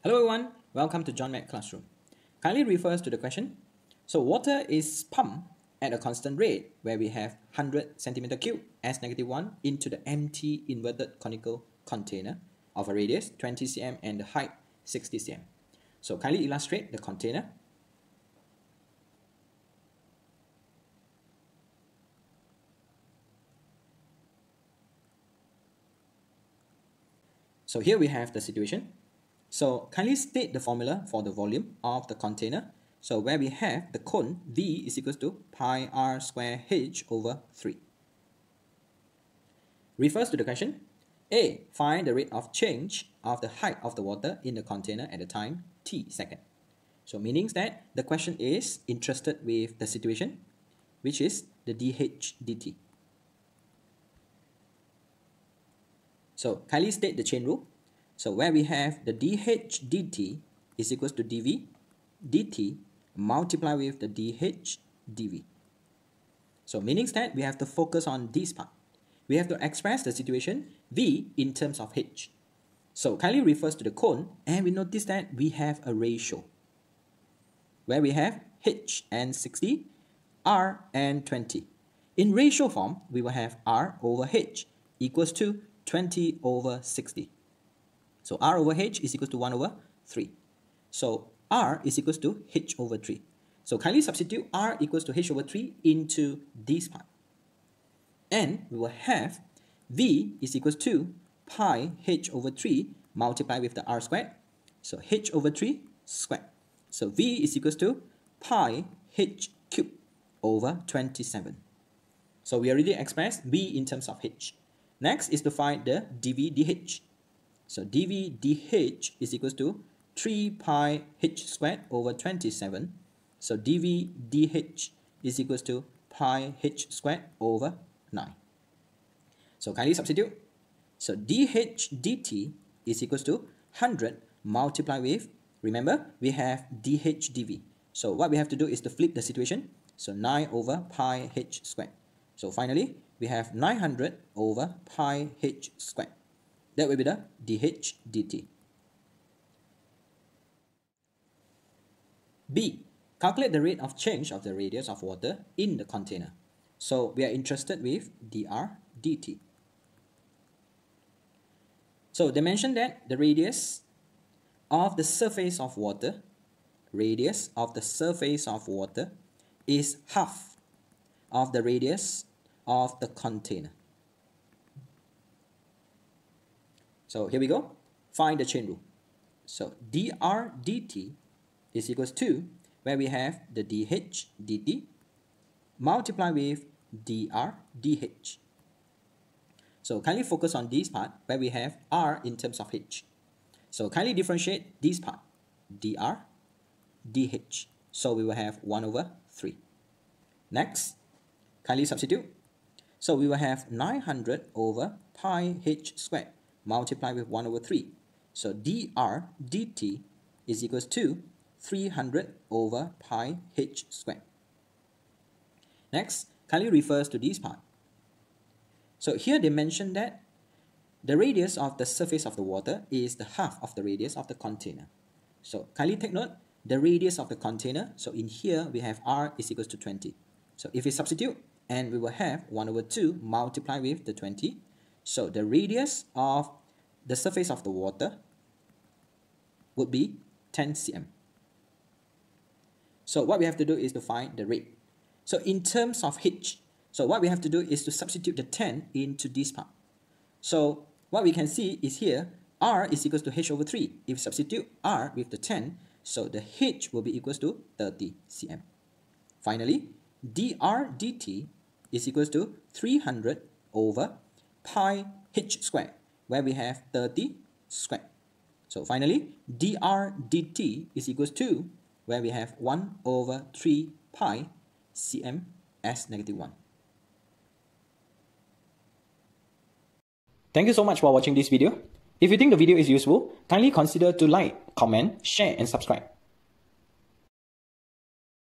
Hello everyone, welcome to John Mac Classroom. Kindly refers to the question. So water is pumped at a constant rate where we have 100 centimeter cube as -1 into the empty inverted conical container of a radius 20 cm and the height 60 cm. So kindly illustrate the container. So here we have the situation. So kindly state the formula for the volume of the container. So where we have the cone V is equals to pi r square h over 3. Refers to the question. A. Find the rate of change of the height of the water in the container at the time t second. So meaning that the question is interested with the situation, which is the dH dt. So kindly state the chain rule. So where we have the dH dt is equals to dV dt multiplied with the dH dV. So meaning that we have to focus on this part. We have to express the situation V in terms of H. So kindly refers to the cone, and we notice that we have a ratio where we have H and 60, R and 20. In ratio form, we will have R over H equals to 20 over 60. So R over H is equals to 1 over 3. So R is equals to H over 3. So kindly substitute R equals to H over 3 into this part. And we will have V is equals to pi H over 3 multiplied with the R squared. So H over 3 squared. So V is equals to pi H cubed over 27. So we already expressed V in terms of H. Next is to find the dV dH. So dV dH is equals to 3 pi h squared over 27. So dV dH is equals to pi h squared over 9. So kindly substitute. So dH dt is equals to 100 multiplied with, remember, we have dH dV. So what we have to do is to flip the situation. So 9 over pi h squared. So finally, we have 900 over pi h squared. That will be the dH dt. B. Calculate the rate of change of the radius of water in the container. So we are interested with dr dt. So they mentioned that the radius of the surface of water, is half of the radius of the container. So here we go. Find the chain rule. So dr dt is equals to, where we have the dH dt multiplied with dr dH. So kindly focus on this part where we have R in terms of H. So kindly differentiate this part, dr dH. So we will have 1 over 3. Next, kindly substitute. So we will have 900 over pi h squared multiplied with 1 over 3. So dr dt is equals to 300 over pi h squared. Next, kindly refers to this part. So here they mention that the radius of the surface of the water is the half of the radius of the container. So kindly take note, the radius of the container. So in here we have R is equals to 20. So if we substitute, and we will have 1 over 2 multiplied with the 20. So the radius of the surface of the water would be 10 cm. So what we have to do is to find the rate. So in terms of H, so what we have to do is to substitute the 10 into this part. So what we can see is here, R is equals to H over 3. If we substitute R with the 10, so the H will be equals to 30 cm. Finally, dr dt is equals to 300 over pi h squared, where we have 30 squared. So finally, dr dt is equals to, where we have 1 over 3 pi cm as -1. Thank you so much for watching this video. If you think the video is useful, kindly consider to like, comment, share and subscribe.